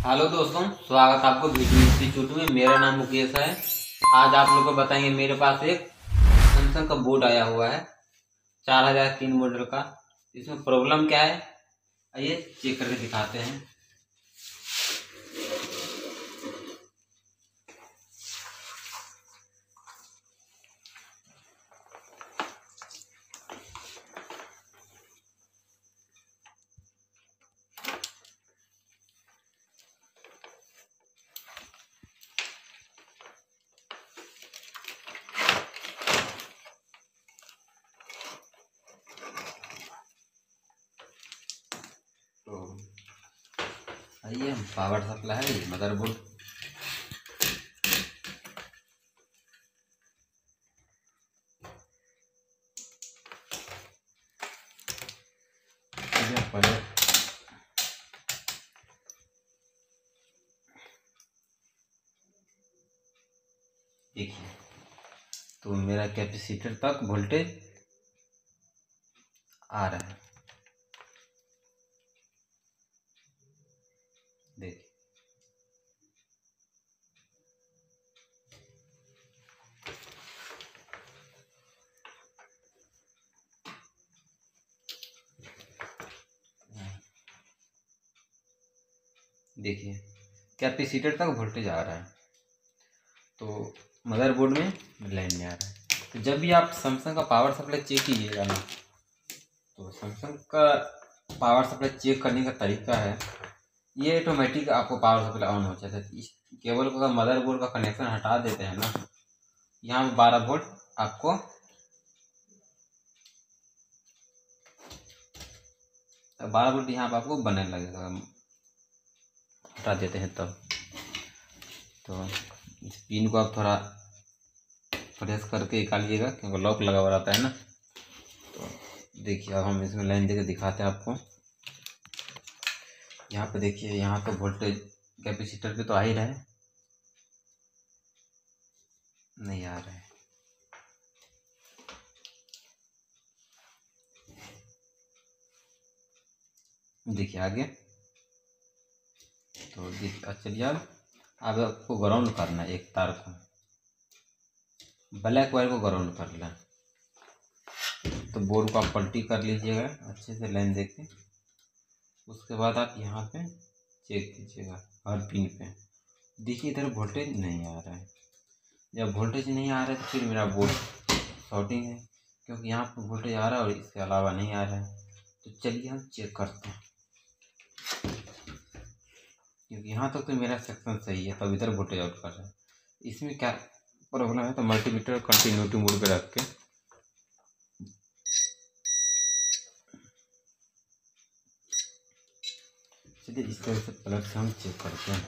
Hello दोस्तों, स्वागत है आपको वीडियो इंस्टीट्यूट में। मेरा नाम मुकेश है। आज आप लोगों को बताएंगे, मेरे पास एक सैमसंग का बोर्ड आया हुआ है 4003 मॉडल का। इसमें प्रॉब्लम क्या है, आइए चेक करके दिखाते हैं। तो आइए, पावर सप्लाई है, मदरबोर्ड, पहले देखिए तो मेरा कैपेसिटर तक वोल्टेज आ रहा है। देखिए देखिए कैपेसिटर तक वोल्टेज आ रहा है, तो मदरबोर्ड में लाइन नहीं आ रहा है। तो जब भी आप सैमसंग का पावर सप्लाई चेक कीजिएगा ना, तो सैमसंग का पावर सप्लाई चेक करने का तरीका है, ये ऑटोमेटिक आपको पावर सप्लाई ऑन हो जाता है। इस केबल को मदरबोर्ड का कनेक्शन हटा देते हैं ना, यहाँ पे 12 वोल्ट आपको 12 वोल्ट यहाँ पे आपको बनने लगेगा। हटा देते हैं तब तो इस पिन को आप थोड़ा प्रेस करके निकालिएगा, क्योंकि लॉक लगा हुआ रहता है ना। तो देखिए, अब हम इसमें लाइन देके दिखाते हैं आपको। यहाँ पे देखिए, यहाँ तो वोल्टेज कैपेसिटर पे तो आ ही रहा है, नहीं आ रहा है। देखिए आगे तो चलिए, अब आपको ग्राउंड करना है। एक तार को, ब्लैक वायर को ग्राउंड कर लें। तो बोर्ड को आप पलटी कर लीजिएगा अच्छे से लाइन देके। उसके बाद आप यहाँ पे चेक कीजिएगा हर पिन पे। देखिए इधर वोल्टेज नहीं आ रहा है। जब वोल्टेज नहीं आ रहा है तो फिर मेरा बोर्ड शॉर्टिंग है, क्योंकि यहाँ पर वोल्टेज आ रहा है और इसके अलावा नहीं आ रहा है। तो चलिए हम चेक करते हैं, क्योंकि यहाँ तक तो मेरा सेक्शन सही है, तब इधर वोल्टेज आउट कर रहा है। इसमें क्या प्रॉब्लम है, तो मल्टीमीटर कंटिन्यूटी मोड पे रख के चलिए इस तरह से प्लग से हम चेक करते हैं।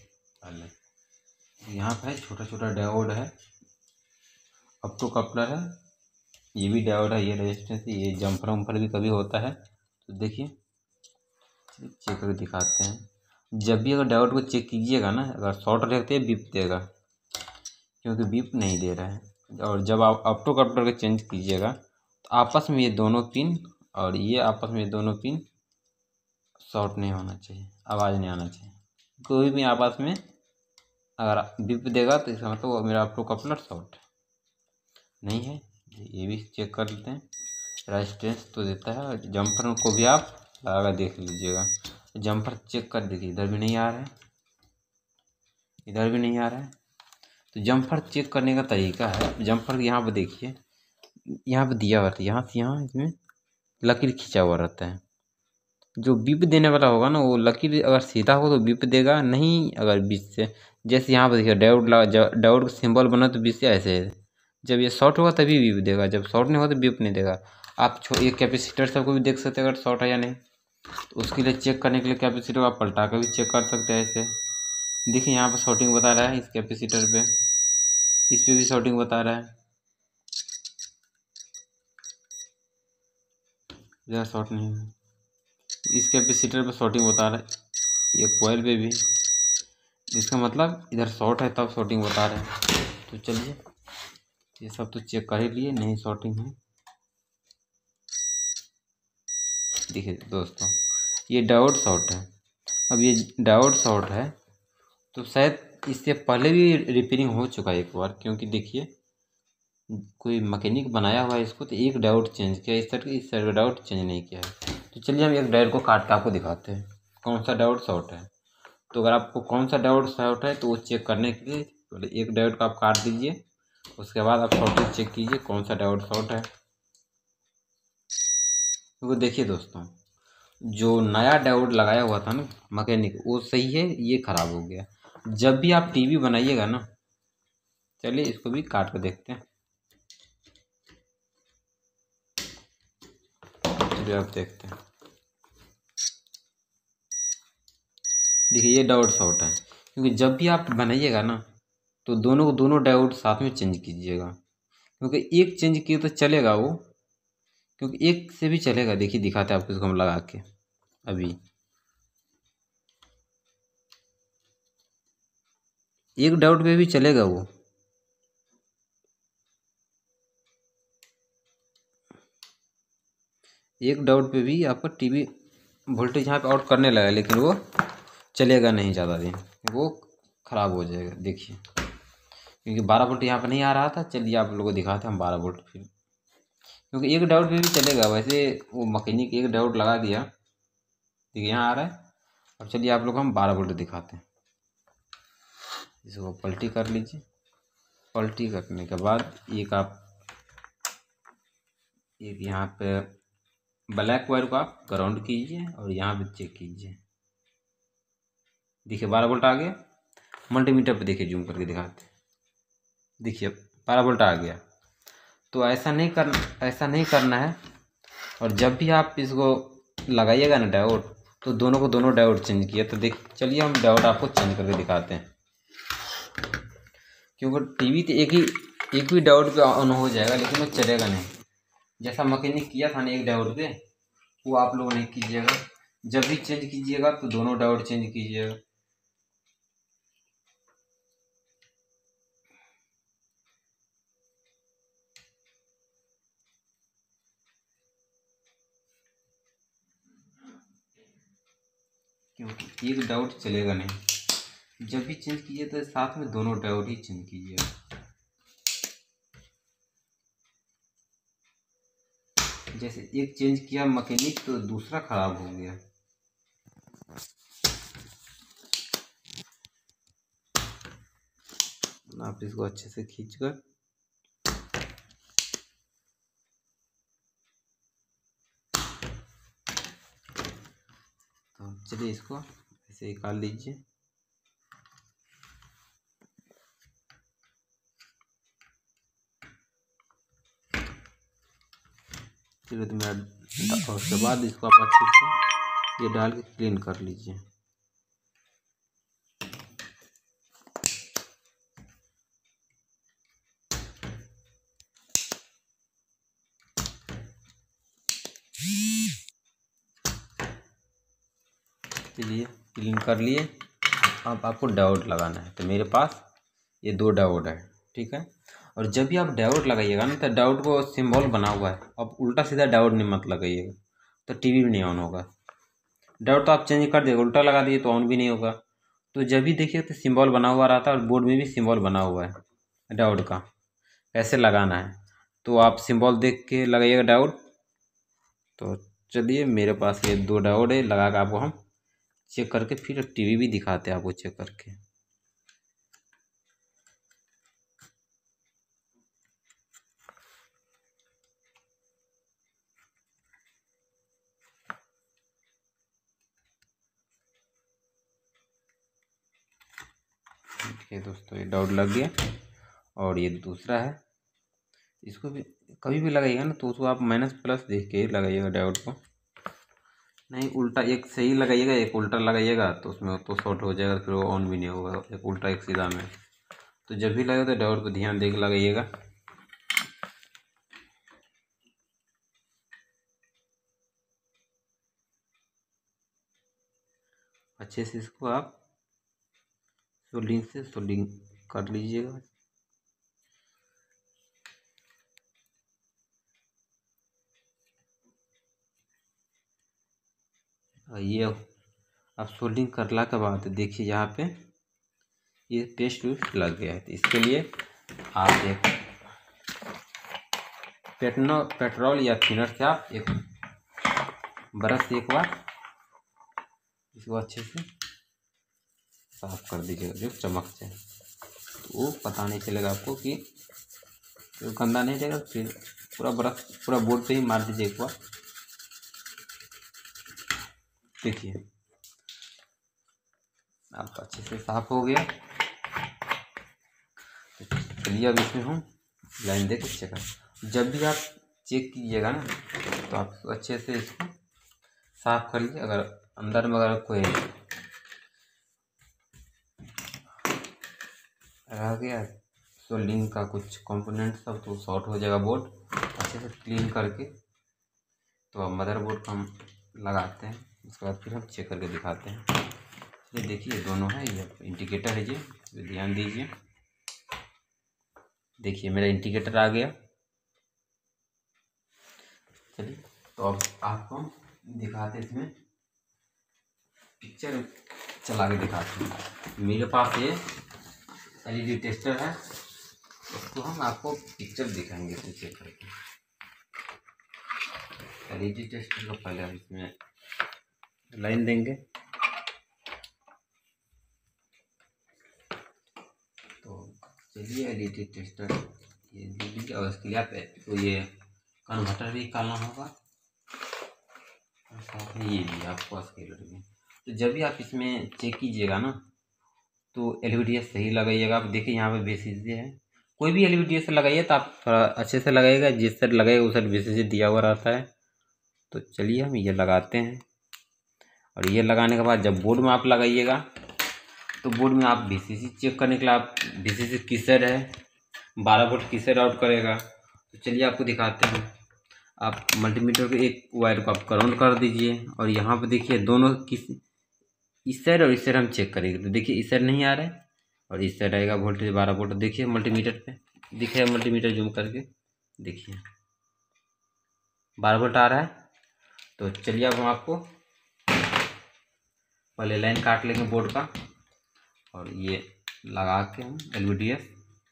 पहले यहाँ पर छोटा छोटा डायोड है, ऑप्टो कपलर है, ये भी डायोड है, ये रेजिस्टेंस है, ये जंपर वम्पर भी कभी होता है। तो देखिए चेक करके दिखाते हैं। जब भी अगर डायोड को चेक कीजिएगा ना, अगर शॉर्ट रहते हैं बीप देगा, क्योंकि बीप नहीं दे रहा है। और जब आप ऑप्टो कपलर को चेंज कीजिएगा तो आपस में ये दोनों पिन और ये आपस में ये दोनों पिन शॉर्ट नहीं होना चाहिए, आवाज़ नहीं आना चाहिए। कोई भी आपस में अगर बीप देगा तो इसका मतलब वो मेरा ऑप्टो कपलर शॉर्ट नहीं है। ये भी चेक कर लेते हैं। रेजिस्टेंस तो देता है, और जंपर को भी आप लगा देख लीजिएगा। जंपर चेक कर देखिए, इधर भी नहीं आ रहा है, इधर भी नहीं आ रहा है। तो जंपर चेक करने का तरीका है, जंपर यहाँ पर देखिए, यहाँ पे दिया हुआ था, यहाँ से यहाँ इसमें लकीर खींचा हुआ रहता है। जो बीप देने वाला होगा ना, वो लकीर अगर सीधा हो तो बीप देगा, नहीं अगर बीच से, जैसे यहाँ पर देखिए डायोड लगा, डायोड का सिंबल बना तो बीच से ऐसे है। जब ये शॉर्ट होगा तभी बीप देगा, जब शॉर्ट नहीं होगा तो बीप नहीं देगा। आप ये कैपेसिटर सबको भी देख सकते हैं अगर शॉर्ट है या नहीं। तो उसके लिए चेक करने के लिए कैपेसिटर को आप पलटा कर भी चेक कर सकते हैं ऐसे। देखिए यहाँ पर शॉर्टिंग बता रहा है, इस कैपेसिटर पे, इस पे भी शॉर्टिंग बता रहा है। ज़्यादा शॉर्ट नहीं है, इस कैपेसिटर पे शॉर्टिंग बता रहा है, ये कोयल पे भी। इसका मतलब इधर शॉर्ट है तब शॉर्टिंग बता रहे हैं। तो चलिए ये सब तो चेक कर ही लिए, नहीं शॉर्टिंग है। देखिए दोस्तों, ये डायोड शॉर्ट है, अब ये डायोड शॉर्ट है, तो शायद इससे पहले भी रिपेयरिंग हो चुका है एक बार, क्योंकि देखिए कोई मैकेनिक बनाया हुआ है इसको, तो एक डायोड चेंज किया इस साइड का डायोड चेंज नहीं किया है। तो चलिए हम एक डायोड को काट के आपको दिखाते हैं कौन सा डायोड शॉर्ट है। तो अगर आपको कौन सा डायोड शॉर्ट है तो वो चेक करने के लिए पहले एक डायोड का आप काट दीजिए, उसके बाद आप शॉर्टेज चेक कीजिए कौन सा डायोड शॉर्ट है। क्योंकि देखिए दोस्तों, जो नया डायोड लगाया हुआ था ना मैकेनिक, वो सही है, ये खराब हो गया। जब भी आप टीवी बनाइएगा ना, चलिए इसको भी काट कर देखते हैं। चलिए आप देखते हैं, देखिए ये डायोड शॉर्ट है। क्योंकि जब भी आप बनाइएगा ना, तो दोनों डायोड साथ में चेंज कीजिएगा, क्योंकि एक चेंज किए तो चलेगा वो, क्योंकि एक से भी चलेगा। देखिए दिखाते हैं आपको, इसको हम लगा के अभी एक डायोड पे भी चलेगा वो। एक डायोड पे भी आपका टीवी वोल्टेज यहाँ पे आउट करने लगा, लेकिन वो चलेगा नहीं ज़्यादा दिन, वो ख़राब हो जाएगा। देखिए क्योंकि 12 वोल्ट यहाँ पर नहीं आ रहा था। चलिए आप लोगों को दिखाते हैं हम 12 वोल्ट फिर, क्योंकि एक डायोड पे भी चलेगा। वैसे वो मैकेनिक एक डायोड लगा दिया, देखिए यहाँ आ रहा है। अब चलिए आप लोग को हम 12 वोल्ट दिखाते हैं। इसको पलटी कर लीजिए। पलटी करने के बाद एक यहाँ पे ब्लैक वायर को आप ग्राउंड कीजिए और यहाँ पे चेक कीजिए। देखिए 12 वोल्ट आ गया। मल्टीमीटर पे देखिए, जूम करके दिखाते हैं। देखिए 12 वोल्ट आ गया। तो ऐसा नहीं करना है। और जब भी आप इसको लगाइएगा ना डायोड, तो दोनों डायोड चेंज किए। तो देख चलिए हम डायोड आपको चेंज करके दिखाते हैं। क्योंकि टीवी तो एक ही डायोड पे ऑन हो जाएगा, लेकिन वो चलेगा नहीं। जैसा मैकेनिक किया था ना एक डायोड पे, वो आप लोग नहीं कीजिएगा। जब भी चेंज कीजिएगा तो दोनों डायोड चेंज कीजिएगा। क्योंकि एक डायोड चलेगा नहीं। जब भी चेंज कीजिए तो साथ में दोनों डायोड ही चेंज कीजिएगा। जैसे एक चेंज किया मैकेनिक तो दूसरा खराब हो गया। आप इसको अच्छे से खींचकर तो चलिए इसको ऐसे निकाल लीजिए। फिर तो और उसके बाद इसको आप अच्छे से ये डाल के क्लीन कर लीजिए। चलिए क्लीन कर लिए। अब आपको डायोड लगाना है। तो मेरे पास ये 2 डायोड है, ठीक है। और जब भी आप डायोड लगाइएगा ना, तो डायोड को सिंबल बना हुआ है। अब उल्टा सीधा डायोड नहीं मत लगाइएगा, तो टीवी भी नहीं ऑन होगा। डायोड तो आप चेंज कर दिए, उल्टा लगा दिए तो ऑन भी नहीं होगा। तो जब भी देखिए तो सिंबल बना हुआ रहता है, और बोर्ड में भी सिंबल बना हुआ है डायोड का, कैसे लगाना है। तो आप सिंबल देख के लगाइएगा डायोड। तो चलिए मेरे पास ये 2 डायोड है, लगा के आपको हम चेक करके फिर टीवी भी दिखाते हैं आपको चेक करके। देखिए दोस्तों, ये डायोड लग गया। और ये दूसरा है, इसको भी कभी भी लगाइएगा ना, तो उसको आप माइनस प्लस देख के ही लगाइएगा डायोड को। नहीं उल्टा, एक सही लगाइएगा एक उल्टा लगाइएगा, तो उसमें तो शॉर्ट हो जाएगा, फिर वो ऑन भी नहीं होगा। एक उल्टा एक सीधा में। तो जब भी लगे तो डायोड को ध्यान दे के लगाइएगा। अच्छे से इसको आप सोल्डिंग कर लीजिएगा। ये अब सोल्डिंग करला के बाद देखिए यहाँ पे ये पेस्ट वेस्ट लग गया है। तो इसके लिए आप एक पेट्रोल या थिनर से आप एक ब्रश से एक बार इसको अच्छे से साफ कर दीजिएगा, जो चमक से, तो वो पता नहीं चलेगा आपको कि तो गंदा नहीं रहेगा। फिर पूरा ब्रश पूरा बोर्ड पे ही मार दीजिए एक बार। देखिए आपका अच्छे से साफ हो गया। तो चलिए अब इसमें हम लाइन दे के चेक कर। जब भी आप चेक कीजिएगा ना तो आप अच्छे से इसको साफ कर लीजिए। अगर अंदर में अगर कोई रह गया सोल्डिंग का कुछ कंपोनेंट सब तो शॉर्ट हो जाएगा बोर्ड। अच्छे से क्लीन करके तो अब मदरबोर्ड को हम लगाते हैं, उसके बाद फिर हम चेक करके दिखाते हैं। ये देखिए दोनों है, ये इंडिकेटर है, ये ध्यान दीजिए। देखिए मेरा इंडिकेटर आ गया। चलिए तो अब आपको हम दिखाते हैं, इसमें पिक्चर चला के दिखाते हैं। मेरे पास ये LED टेस्टर है, उसको हम आपको पिक्चर दिखाएंगे तो चेक करके। LED टेस्टर को पहले हम इसमें लाइन देंगे। तो चलिए LED टेस्टर ये दे दीजिए, और इसके लिए आप तो ये कन्वर्टर भी निकालना होगा और साथ में ये भी आपको स्केलर भी। तो जब भी आप इसमें चेक कीजिएगा ना तो LVDS सही लगाइएगा। आप देखिए यहाँ पे VCC है, कोई भी LVDS लगाइए तो आप थोड़ा अच्छे से लगाइएगा, जिस साइड लगाइएगा उस साइड VCC दिया हुआ रहता है। तो चलिए हम ये लगाते हैं, और ये लगाने के बाद जब बोर्ड में आप लगाइएगा तो बोर्ड में आप VCC चेक करने के लिए आप VCC किस साइड है, 12 वोल्ट किस साइड आउट करेगा। तो चलिए आपको दिखाते हैं। आप मल्टीमीटर के एक वायर को आप ग्राउंड कर दीजिए, और यहाँ पे देखिए दोनों किस इस साइड और इस साइड हम चेक करेंगे। तो देखिए इस साइड नहीं आ रहा है और इस साइड आएगा वोल्टेज 12 वोल्ट। देखिए मल्टीमीटर पे दिख रहा है, मल्टीमीटर जूम करके देखिए 12 वोल्ट आ रहा है। तो चलिए अब हम आपको पहले लाइन काट लेंगे बोर्ड का, और ये लगा के हम LVDS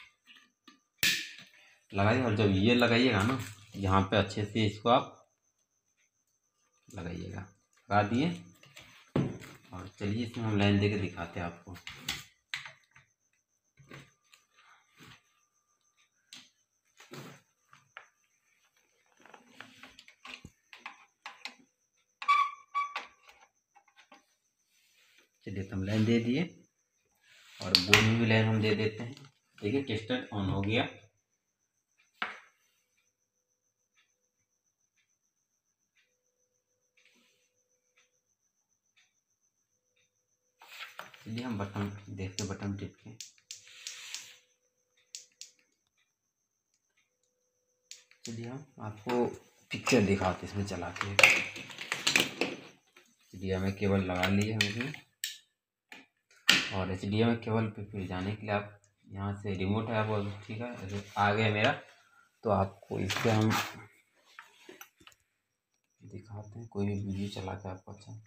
लगाइए। और जब ये लगाइएगा ना यहाँ पे अच्छे से इसको आप लगाइएगा। लगा दिए, और चलिए इसमें हम लाइन देके दिखाते हैं आपको। चलिए तो हम लाइन दे दिए, और बोर्ड में भी लाइन हम दे देते हैं। देखिए टेस्टर ऑन हो गया। चलिए हम बटन देखते, बटन टिप के चलिए हम आपको पिक्चर दिखाते इसमें चला के। HDMI केबल लगा लिए हम इसमें, और HDMI केबल पे फिर जाने के लिए आप यहाँ से रिमोट है आप, ठीक है ऐसे आ गया मेरा। तो आपको इससे हम दिखाते हैं, कोई भी वीडियो चला के आपको अच्छा।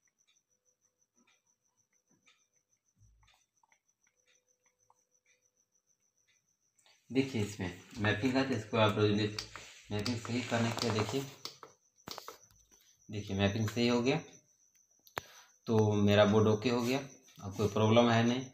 देखिए इसमें मैपिंग है, तो इसको आप मैपिंग सही करने के लिए देखिए मैपिंग सही हो गया। तो मेरा बोर्ड ओके हो गया, अब कोई प्रॉब्लम है नहीं।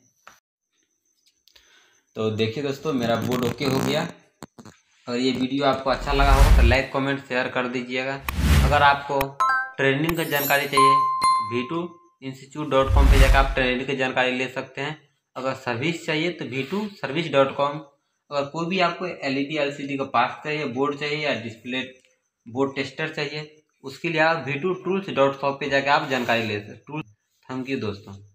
तो देखिए दोस्तों मेरा बोर्ड ओके हो गया। अगर ये वीडियो आपको अच्छा लगा हो तो लाइक कमेंट शेयर कर दीजिएगा। अगर आपको ट्रेनिंग की जानकारी चाहिए v2institute.com पे जाकर आप ट्रेनिंग की जानकारी ले सकते हैं। अगर सर्विस चाहिए तो v2service.com। अगर कोई भी आपको LED LCD का पार्ट चाहिए, बोर्ड चाहिए या डिस्प्ले बोर्ड टेस्टर चाहिए, उसके लिए आप v2tools.shop पे जाकर आप जानकारी ले सकते हैं। थैंक यू दोस्तों।